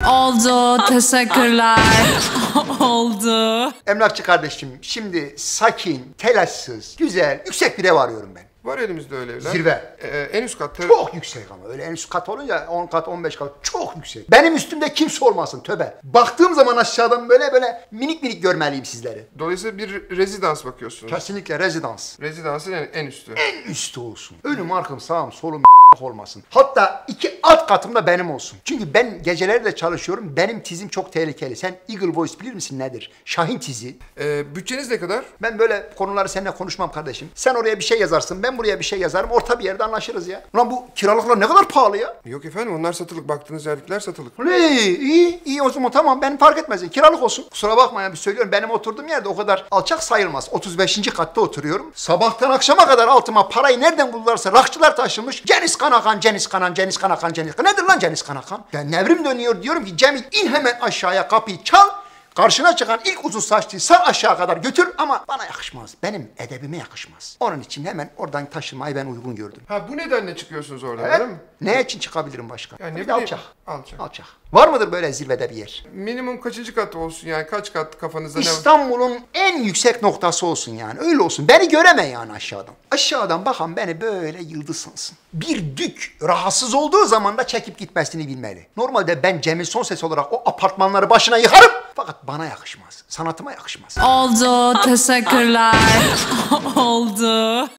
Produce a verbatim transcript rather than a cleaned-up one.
Oldu, teşekkürler. Oldu. Emlakçı kardeşim, şimdi sakin, telaşsız, güzel, yüksek bir ev arıyorum ben. Var elimizde öyle evler. Zirve. Ee, en üst katta. Çok yüksek ama öyle en üst kat olunca on kat, on beş kat çok yüksek. Benim üstümde kimse olmasın, tövbe. Baktığım zaman aşağıdan böyle böyle minik minik görmeliyim sizleri. Dolayısıyla bir rezidans bakıyorsunuz. Kesinlikle rezidans. Rezidansın en, en üstü. En üstü olsun. Önüm, arkam, sağım, solum olmasın. Hatta iki alt katım da benim olsun. Çünkü ben geceleri de çalışıyorum. Benim tizim çok tehlikeli. Sen Eagle Voice bilir misin nedir? Şahin tizi. Ee, bütçeniz ne kadar? Ben böyle konuları seninle konuşmam kardeşim. Sen oraya bir şey yazarsın, ben buraya bir şey yazarım. Orta bir yerde anlaşırız ya. Ulan bu kiralıklar ne kadar pahalı ya? Yok efendim, onlar satılık. Baktığınız yerlikler satılık. Ne? İyi, iyi o zaman tamam. Benim fark etmez. Kiralık olsun. Kusura bakma ya, bir söylüyorum. Benim oturduğum yerde o kadar alçak sayılmaz. otuz beşinci katta oturuyorum. Sabahtan akşama kadar altıma parayı nereden buldularsa rakçılar taşımış. Cenis Kanakan, Cenis Kanan, Cenis Kanakan, Cenis Kanan. Nedir lan Cenis Kanakan? Ya nevrim dönüyor, diyorum ki Cemil in hemen aşağıya, kapıyı çal. Karşına çıkan ilk uzun saçlıyı sar aşağı kadar götür, ama bana yakışmaz. Benim edebime yakışmaz. Onun için hemen oradan taşınmayı ben uygun gördüm. Ha, bu nedenle çıkıyorsunuz oradan, Evet. değil mi? Ne için çıkabilirim başka? Yani ne Bir de bileyim, alçak. alçak. Alçak. Var mıdır böyle zirvede bir yer? Minimum kaçıncı kat olsun yani? Kaç kat kafanızda ne var? İstanbul'un en yüksek noktası olsun yani. Öyle olsun. Beni göreme yani aşağıdan. Aşağıdan bakan beni böyle yıldız sansın. Bir dük rahatsız olduğu zaman da çekip gitmesini bilmeli. Normalde ben Cemil Sonses olarak o apartmanları başına yıkarım. Fakat bana yakışmaz. Sanatıma yakışmaz. Oldu, teşekkürler. Oldu.